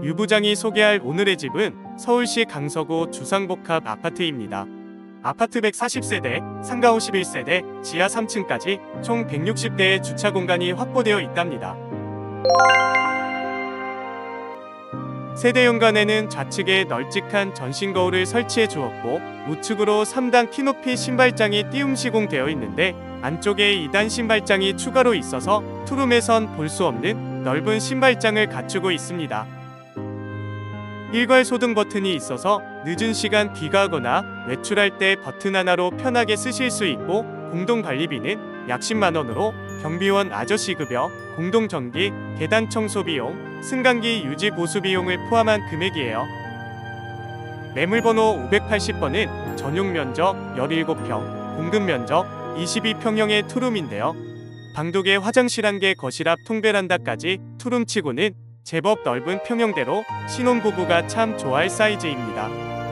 유 부장이 소개할 오늘의 집은 서울시 강서구 주상복합 아파트입니다. 아파트 140세대, 상가 51세대, 지하 3층까지 총 160대의 주차 공간이 확보되어 있답니다. 세대 현관에는 좌측에 널찍한 전신 거울을 설치해 주었고 우측으로 3단 키높이 신발장이 띄움 시공되어 있는데 안쪽에 2단 신발장이 추가로 있어서 투룸에선 볼 수 없는 넓은 신발장을 갖추고 있습니다. 일괄 소등 버튼이 있어서 늦은 시간 귀가하거나 외출할 때 버튼 하나로 편하게 쓰실 수 있고 공동관리비는 약 10만원으로 경비원 아저씨 급여, 공동전기, 계단 청소 비용, 승강기 유지 보수 비용을 포함한 금액이에요. 매물번호 580번은 전용 면적 17평, 공급 면적 22평형의 투룸인데요. 방독에 화장실 1개, 거실 앞 통베란다까지 투룸치고는 제법 넓은 평형대로 신혼부부가 참 좋아할 사이즈입니다.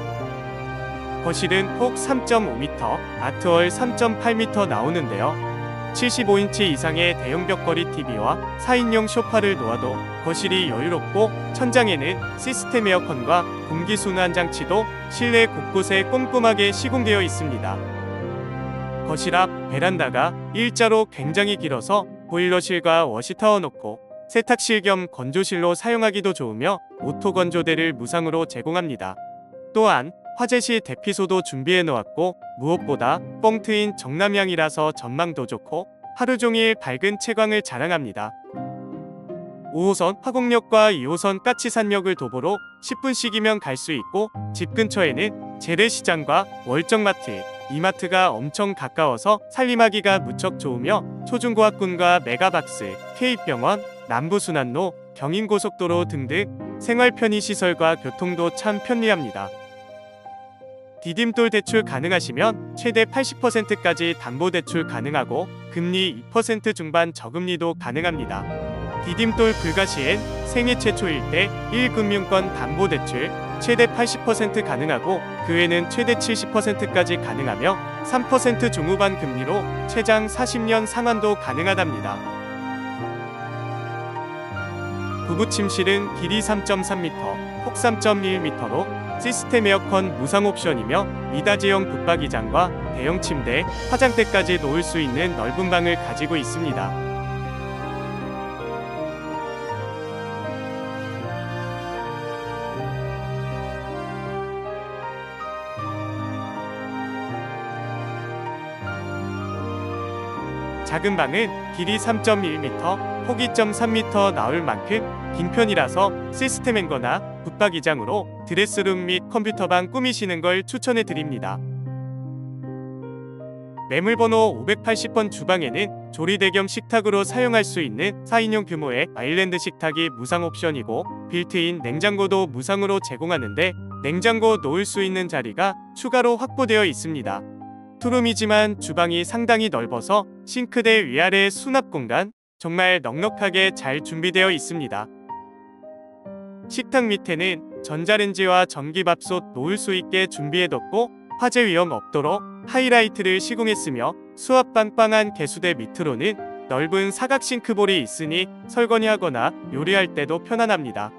거실은 폭 3.5m, 아트월 3.8m 나오는데요. 75인치 이상의 대형 벽걸이 TV와 4인용 소파를 놓아도 거실이 여유롭고 천장에는 시스템 에어컨과 공기순환 장치도 실내 곳곳에 꼼꼼하게 시공되어 있습니다. 거실 앞 베란다가 일자로 굉장히 길어서 보일러실과 워시타워 놓고 세탁실 겸 건조실로 사용하기도 좋으며 오토건조대를 무상으로 제공합니다. 또한 화재시 대피소도 준비해 놓았고 무엇보다 뻥 트인 정남향이라서 전망도 좋고 하루종일 밝은 채광을 자랑합니다. 5호선 화곡역과 2호선 까치산역을 도보로 10분씩이면 갈 수 있고 집 근처에는 재래시장과 월정마트, 이마트가 엄청 가까워서 살림하기가 무척 좋으며 초중고학군과 메가박스, K병원, 남부순환로, 경인고속도로 등등 생활 편의시설과 교통도 참 편리합니다. 디딤돌 대출 가능하시면 최대 80%까지 담보대출 가능하고 금리 2% 중반 저금리도 가능합니다. 디딤돌 불가 시엔 생애 최초일 때 1금융권 담보대출 최대 80% 가능하고 그 외에는 최대 70%까지 가능하며 3% 중후반 금리로 최장 40년 상환도 가능하답니다. 부부 침실은 길이 3.3m, 폭 3.1m로 시스템 에어컨 무상 옵션이며 미닫이형 붙박이장과 대형 침대, 화장대까지 놓을 수 있는 넓은 방을 가지고 있습니다. 작은 방은 길이 3.1m, 폭 2.3m 나올 만큼 긴 편이라서 시스템 행거나 붙박이장으로 드레스룸 및 컴퓨터방 꾸미시는 걸 추천해 드립니다. 매물번호 580번 주방에는 조리대 겸 식탁으로 사용할 수 있는 4인용 규모의 아일랜드 식탁이 무상 옵션이고 빌트인 냉장고도 무상으로 제공하는데 냉장고 놓을 수 있는 자리가 추가로 확보되어 있습니다. 투룸이지만 주방이 상당히 넓어서 싱크대 위아래 수납 공간 정말 넉넉하게 잘 준비되어 있습니다. 식탁 밑에는 전자레인지와 전기밥솥 놓을 수 있게 준비해뒀고 화재 위험 없도록 하이라이트를 시공했으며 수압 빵빵한 개수대 밑으로는 넓은 사각 싱크볼이 있으니 설거지하거나 요리할 때도 편안합니다.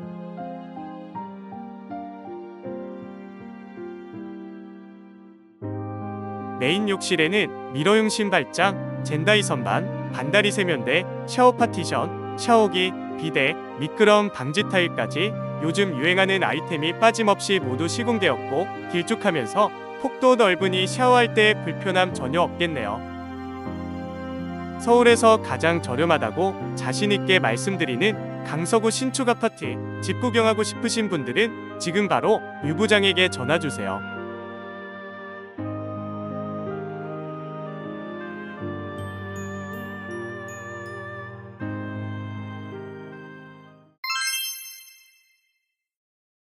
메인 욕실에는 미러용 신발장, 젠다이 선반, 반다리 세면대, 샤워 파티션, 샤워기, 비데, 미끄럼 방지 타일까지 요즘 유행하는 아이템이 빠짐없이 모두 시공되었고 길쭉하면서 폭도 넓으니 샤워할 때 불편함 전혀 없겠네요. 서울에서 가장 저렴하다고 자신있게 말씀드리는 강서구 신축 아파트 집 구경하고 싶으신 분들은 지금 바로 유 부장에게 전화주세요.